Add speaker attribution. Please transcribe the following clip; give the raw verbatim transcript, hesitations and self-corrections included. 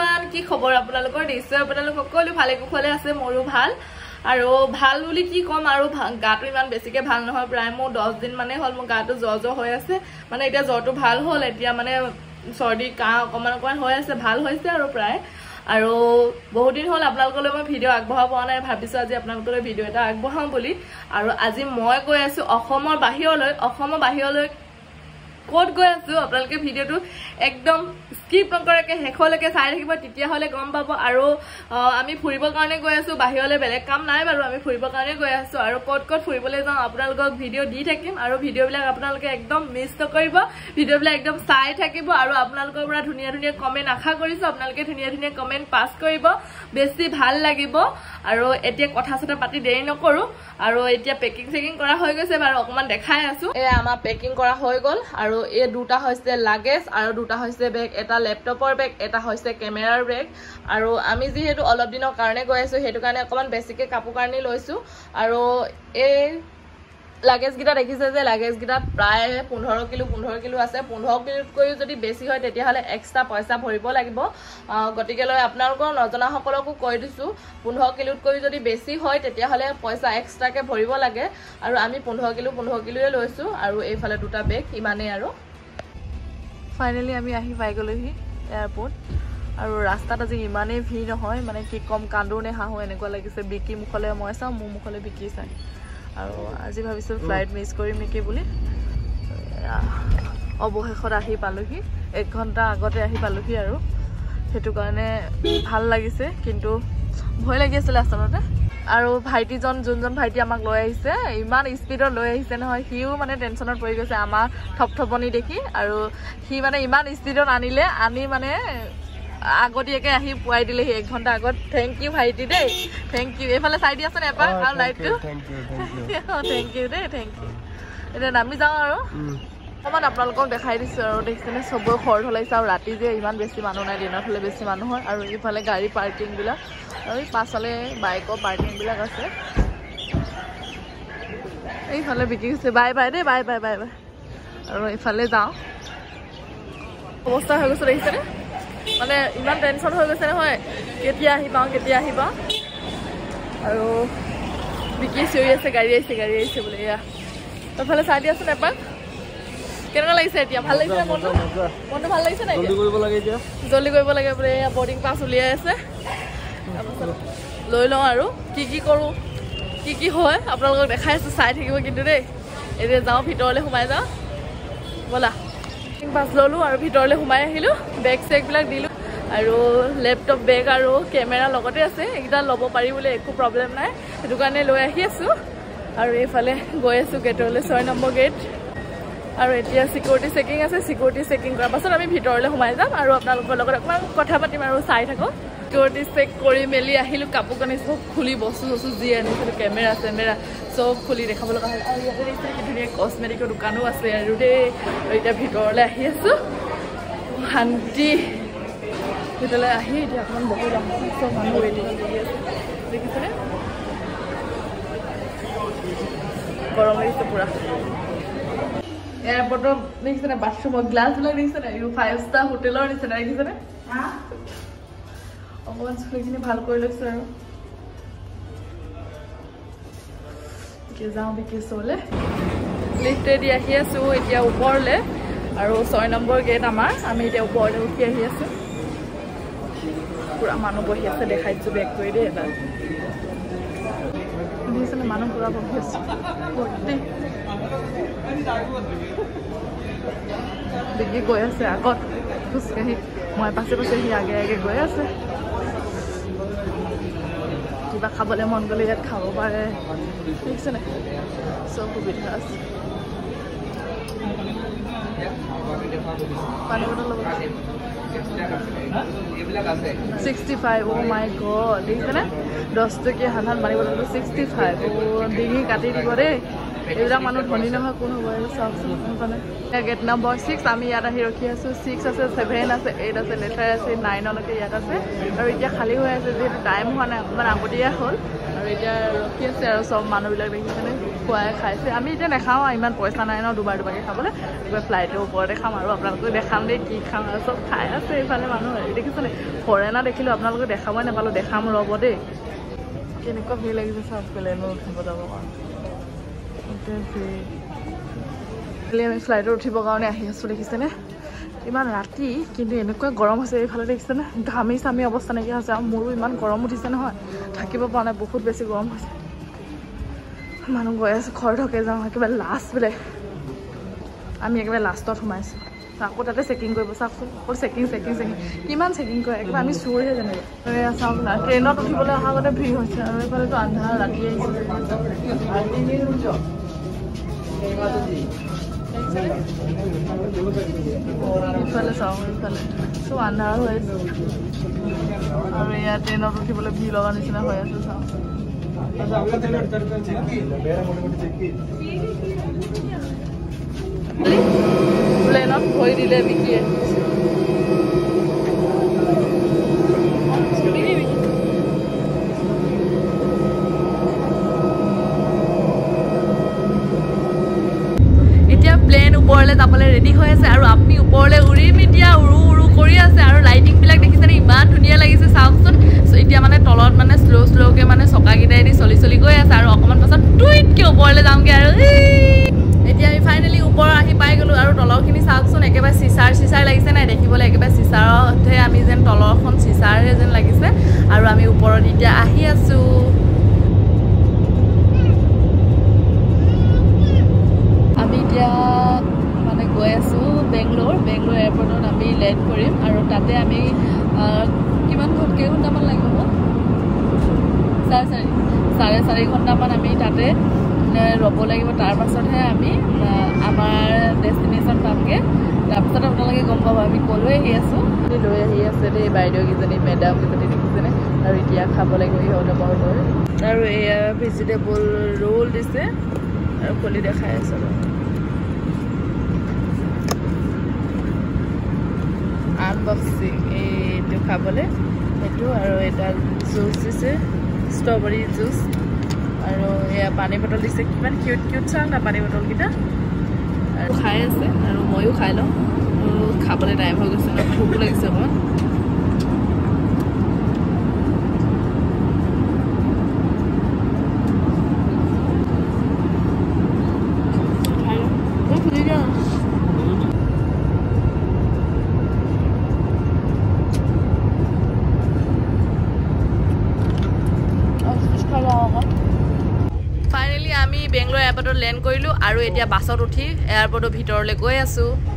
Speaker 1: everyone কি খবৰ আপোনালোকৰ নিশ্চয় আপোনালোক সকলো ভালে কুশলে আছে মোৰো ভাল আৰু ভাল বুলি কি কম আৰু গাটো ইমান বেছিকে ভাল নহয় প্ৰায় মোৰ দহ দিন মানে হল মোৰ গাটো জ্বৰ জ্বৰ হৈ আছে মানে এতিয়া জ্বৰটো ভাল হল এতিয়া মানে সৰ্দি কাহ অকমান অকমান হৈ আছে ভাল হৈছে আৰু প্ৰায় আৰু বহুত দিন হল আপোনালোকলৈ মই ভিডিও আগবঢ়া পোৱা নাই ভাবিছো আজি আপোনালোকলৈ ভিডিও এটা আগবঢ়াম বুলি আৰু আজি মই গৈ আছো অসমৰ বাহিৰলৈ অসমৰ বাহিৰলৈ কোড গৈ আছো আপোনালোকে ভিডিওটো একদম স্কিপ নকৰাকে হেখলৈকে চাই থাকিব তেতিয়া হলে গম পাব আৰু আমি ফুৰিবৰ কাৰণে গৈ আছো বাহিৰলৈ বেলেগ কাম নাই বাৰু আমি ফুৰিবৰ কাৰণে গৈ আছো আৰু কোড কোড ফুৰিবলৈ যাওঁ আপোনালোকক ভিডিও দি থাকিম আৰু ভিডিও বিলাক আপোনালোকে একদম মিছ নকৰিব ভিডিও বিলাক একদম চাই থাকিব আৰু আপোনালোকৰ পৰা ধুনীয়া ধুনীয়া কমেন্ট আশা কৰিছো আপোনালোকে ধুনীয়া ধুনীয়া কমেন্ট পাস কৰিব বেছি ভাল লাগিব আৰু এতিয়া কথা চটা পাতি দেৰি নকৰো আৰু এতিয়া পেকিং চেকিং কৰা হৈ গৈছে বাৰু অকমান দেখাই আছো এ আমাৰ পেকিং কৰা হৈ গল আৰু এই দুটা হৈছে লাগেজ আৰু দুটা হৈছে বেগ এটা ল্যাপটপৰ বেগ এটা হৈছে ক্যামেৰাৰ বেগ আৰু আমি যেহেতু অলপ দিনৰ কাৰণে গৈ আছো হেতু কাৰণে অকমান বেছিকে কাপোৰ কানি লৈছো আৰু এই লাগেজ গিটা দেখিছে যে লাগেজ গিটা প্ৰায় পোন্ধৰ কিলো পোন্ধৰ কিলো আছে পোন্ধৰ কিলোতকৈ যদি বেছি হয় তেতিয়া হলে এক্সট্ৰা পইচা ভৰিব লাগিব গটিকে লৈ আপোনালোকৰ নজনা সকলকো কৈ দিছো পোন্ধৰ কিলোতকৈ যদি বেছি হয় তেতিয়া হলে পইচা এক্সট্ৰাকে ভৰিব লাগে আৰু আমি পোন্ধৰ কিলো পোন্ধৰ কিলোয়ে লৈছো আৰু এইফালে দুটা বেগ ইমানে আৰু ফাইনালি আমি আহি পাই গলোহি এয়াৰপোৰ্ট আৰু ৰাস্তাত আজি ইমানেই ভিৰ নহয় মানে কি কম কান্দো নে হাহো এনেকুৱা লাগিছে বিকি মুখলে মই চাওঁ মোৰ মুখলে বিকি চাই আৰু আজি ভাবিছো ফ্লাইট মিস কৰিম নেকি বুলি অবশেষত আহি পালোহি এক ঘন্টা আগতে আহি পালোহি আৰু হেতু কাৰণে ভাল লাগিছে কিন্তু ভয় লাগি আছিল আচলতে আৰু ভাইটিজন যোনজন ভাইটি আমাক লৈ আহিছে ইমান স্পিডত লৈ আহিছে নহয় হিও মানে টেনচনত পৰি গৈছে আমাৰ থপথপনি দেখি আৰু হি মানে ইমান স্পিডত আনিলে আনি মানে আগতীয়াকে আহি পুৱাই দিলেহি এক ঘন্টা আগত থেংক ইউ ভাইটি দেই থেংক ইউ এফালে চাই দি আছে নে এপাক আৰু লাইটটো থেংক ইউ থেংক ইউ দেই থেংক ইউ এতিয়া নামি যাওঁ আৰু অকমান আপোনালোকক দেখাই দিছো আৰু দেখিছেনে চবৰে খৰ ঢলাইছে আৰু ৰাতি যে ইমান বেছি মানুহ নাই দিনত হলে বেছি মানুহ হয় আৰু ইফালে গাড়ী পাৰ্কিং বিলাক আৰু পাছলে বাইকৰ পাৰ্কিং বিলাক আছে এইফালে বিকি গৈছে বাই বাই দেই বাই বাই বাই বাই আৰু ইফালে যাওঁ অৱস্থা হৈ গৈছে দেখিছেনে মানে ইমান টেনচন হৈ গৈছে নহয় কেতিয়া আহি পাওঁ কেতিয়া আহি পাওঁ আৰু বিকি চিঞৰি আছে গাড়ী আহিছে গাড়ী আহিছে বোলে এয়া তইফালে চাই দি আছোন এপাক কেনেকুৱা লাগিছে এতিয়া ভাল লাগিছে মনটো মনটো ভাল লাগিছে নাই জলদি কৰিব লাগে এতিয়া জলদি কৰিব লাগে বোলে এয়া বৰ্ডিং পাছ উলিয়াই আছে তাৰপাছত লৈ লওঁ আৰু কি কি কৰোঁ কি কি হয় আপোনালোকক দেখাই আছো চাই থাকিব কিন্তু দেই এতিয়া যাওঁ ভিতৰলৈ সোমাই যাওঁ ব'লা পাছ ললো আৰু ভিতৰলৈ সোমাই আহিলো বেগ চেগবিলাক দিলো আৰু ল্যাপটপ বেগ আৰু কেমেৰা লগতে আছে এইকেইটা ল'ব পাৰি বোলে একো প্ৰব্লেম নাই সেইটো কাৰণে লৈ আহি আছো আৰু এইফালে গৈ আছো গেটলৈ ছয় নম্বৰ গেট আৰু এতিয়া সিকিউৰিটি চেকিং আছে সিকিউৰিটি চেকিং কৰাৰ পাছত আমি ভিতৰলৈ সোমাই যাম আৰু আপোনালোকৰ লগত অকমান কথা পাতিম আৰু চাই থাকক সিকিউৰিটি চেক কৰি মেলি আহিলো কাপোৰ কানি চব খুলি বস্তু চস্তু যি আনিছিলো কেমেৰা চেমেৰা চব খুলি দেখাব লগা হ'ল আৰু ইয়াতে দেখিছে কি ধুনীয়া কচমেটিকৰ দোকানো আছে আৰু দেই এতিয়া ভিতৰলৈ আহি আছো শান্তি ভিতৰলৈ আহি এতিয়া অকণমান বহুত চব মানুহ ৰেডি কৰি আছে দেখিছেনে গৰম লাগিছে পুৰা এয়াৰপৰ্টৰ দেখিছেনে বাথৰুমৰ গ্লাছবিলাক দেখিছেনে এইটো ফাইভ ষ্টাৰ হোটেলৰ নিচিনা দেখিছেনে অকণমান চুলিখিনি ভাল কৰি লৈছো আৰু যাওঁ বিকি ওচৰলৈ লিফ্টেদি আহি আছো এতিয়া ওপৰলৈ আৰু ছয় নম্বৰ গেট আমাৰ আমি এতিয়া ওপৰলৈ উঠি আহি আছো পুৰা মানুহ বহি আছে দেখাই দিছো বেগ কৰি দেই এবাৰ দেখিছেনে মানুহ পুৰা বহি আছে বিকি গৈ আছে আগত খোজকাঢ়ি মই পাছে পাছে সি আগে আগে গৈ আছে কিবা খাবলৈ মন গ'লে ইয়াত খাব পাৰে দেখিছেনে চব সুবিধা আছে পানী বটল ল'ব sixty five oh' my god দেখিছেনে দহ টকীয়া সাধাৰণ পানী বটলটো ছিক্সটি ফাইভ অ' ডিঙি কাটি দিব দেই এইবিলাক মানুহ ধনী নহয় কোন হ'ব চাওকচোন মানে গেট নম্বৰ ছিক্স আমি ইয়াত আহি ৰখি আছো ছিক্স আছে ছেভেন আছে এইট আছে লেটাৰ আছে নাইনলৈকে ইয়াত আছে আৰু এতিয়া খালী হৈ আছে যিহেতু টাইম হোৱা নাই অকণমান আগতীয়া হ'ল আৰু এতিয়া ৰখি আছে আৰু চব মানুহবিলাক দেখিছেনে খুৱাই খাইছে আমি এতিয়া নাখাওঁ ইমান পইচা নাই ন দুবাৰ দুবাৰকৈ খাবলৈ কিবা ফ্লাইটৰ ওপৰতে খাম আৰু আপোনালোকক দেখাম দেই কি খাম আৰু চব খাই আছে এইফালে মানুহ হেৰি দেখিছেনে ফৰেনাৰ দেখিলোঁ আপোনালোকে দেখাবই নাপালোঁ দেখাম ৰ'ব দেই কেনেকুৱা ভিৰ লাগিছে চাওক প্লেনত উঠিব যাব কাৰণে আমি ফ্লাইটত উঠিবৰ কাৰণে আহি আছোঁ দেখিছেনে ইমান ৰাতি কিন্তু এনেকুৱা গৰম হৈছে এইফালে দেখিছেনে ঘামি চামি অৱস্থা নাইকিয়া হৈছে আৰু মোৰো ইমান গৰম উঠিছে নহয় থাকিব পৰা নাই বহুত বেছি গৰম হৈছে মানুহ গৈ আছে খৰ ঢকে যাওঁ একেবাৰে লাষ্ট বোলে আমি একেবাৰে লাষ্টত সোমাইছোঁ আকৌ তাতে চেকিং কৰিব চাওকচোন অকল চেকিং চেকিং চেকিং কিমান চেকিং কৰে একেবাৰে আমি চুৰহে যেনেকৈ চাওক না ট্ৰেইনত উঠিবলৈ অহা আগতে ভিৰ হৈছে আৰু এইফালেতো আন্ধাৰ ৰাতি আহিছে ইফালে চাওঁ ইফালে চব আন্ধাৰ হৈ আছে আৰু ইয়াত ট্ৰেইনত উঠিবলৈ ভিৰ লগা নিচিনা হৈ আছে চাওঁ প্লেনত ভৰি দিলে বিকিয়ে এতিয়া প্লেন ওপৰলৈ যাবলৈ ৰেডি হৈ আছে আৰু আপুনি ওপৰলৈ উৰিম এতিয়া উৰু উৰু কৰি আছে আৰু লাইটিংবিলাক দেখিছেনে ইমান ধুনীয়া লাগিছে চাওকচোন এতিয়া মানে তলত মানে শ্ল' শ্ল'কৈ মানে চকাকেইটাই দি চলি চলি গৈ আছে আৰু অকণমান পাছত টুইটকৈ ওপৰলৈ যামগৈ আৰু এতিয়া আমি ফাইনেলি ওপৰ আহি পাই গ'লোঁ আৰু তলৰখিনি চাওকচোন একেবাৰে চিচাৰ চিচাৰ লাগিছে নাই দেখিবলৈ একেবাৰে চিচাৰতহে আমি যেন তলৰখন চিচাৰহে যেন লাগিছে আৰু আমি ওপৰত এতিয়া আহি আছোঁ আমি এতিয়া মানে গৈ আছোঁ বেংগলোৰ বেংগলোৰ এয়াৰপৰ্টত আমি লেণ্ড কৰিম আৰু তাতে আমি কিমান কেইঘণ্টামান লাগিব চাৰে চাৰি চাৰে চাৰি ঘণ্টামান আমি তাতে ৰ'ব লাগিব তাৰ পাছতহে আমি আমাৰ ডেষ্টিনেশ্যন পামগৈ তাৰপিছত আপোনালোকে গম পাব আমি ক'লৈ আহি আছোঁ লৈ আহি আছে দেই বাইদেউকেইজনী মেডামকেইজনী দেখিছেনে আৰু এতিয়া খাব লাগিব সিহঁতে বৰ লৈ আৰু এয়া ভেজিটেবল ৰোল দিছে আৰু খুলি দেখাই আছে আনবক্সিং এইটো খাবলৈ সেইটো আৰু এটা জুচ দিছে ষ্ট্ৰবেৰী জুচ আৰু এয়া পানী বটল দিছে কিমান কিউট কিউট চাওঁ না পানী বটলকেইটা আৰু খাই আছে আৰু ময়ো খাই লওঁ আৰু খাবলৈ টাইম হৈ গৈছে ন ভোক লাগিছে অকণমান ফাইনেলি আমি বেংগলোৰ এয়াৰপৰ্টত লেণ্ড কৰিলোঁ আৰু এতিয়া বাছত উঠি এয়াৰপৰ্টৰ ভিতৰলৈ গৈ আছোঁ